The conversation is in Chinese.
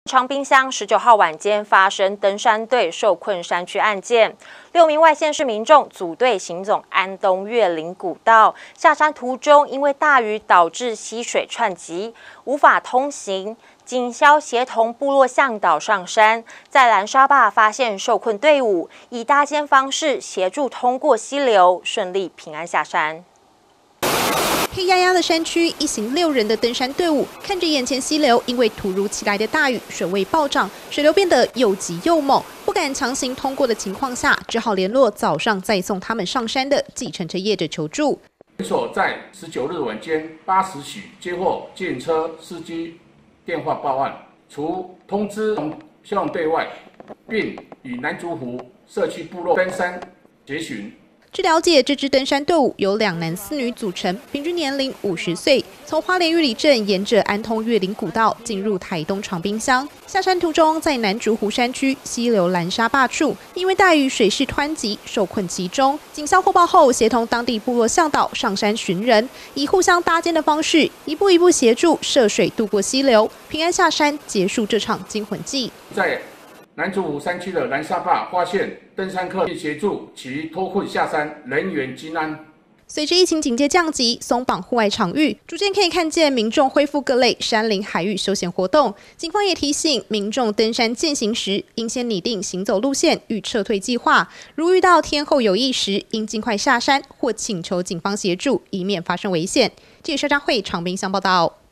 长滨乡19号晚间发生登山队受困山区案件，6名外县市民众组队行走安东岳林古道，下山途中因为大雨导致溪水串集，无法通行。警消协同部落向导上山，在蓝沙坝发现受困队伍，以搭肩方式协助通过溪流，顺利平安下山。 黑压压的山区，一行6人的登山队伍看着眼前溪流，因为突如其来的大雨，水位暴涨，水流变得又急又猛，不敢强行通过的情况下，只好联络早上载送他们上山的计程车业者求助。 所在19日晚间8时许接获计程车司机电话报案，除通知向对外，并与南竹湖社区部落登山结巡。 据了解，这支登山队伍由2男4女组成，平均年龄50岁，从花莲玉里镇沿着安通岳林古道进入台东长滨乡。下山途中，在南竹湖山区溪流蓝沙坝处，因为大雨水势湍急，受困其中。警消获报后，协同当地部落向导上山寻人，以互相搭肩的方式，一步一步协助涉水渡过溪流，平安下山，结束这场惊魂记。 在 南竹湖山区的蓝沙坝发现登山客，并协助其脱困下山，人员均安。 随着疫情警戒降级，松绑户外场域，逐渐可以看见民众恢复各类山林海域休闲活动。警方也提醒民众登山健行时，应先拟定行走路线与撤退计划。如遇到天候有异时，应尽快下山或请求警方协助，以免发生危险。记者张慧长滨乡报道。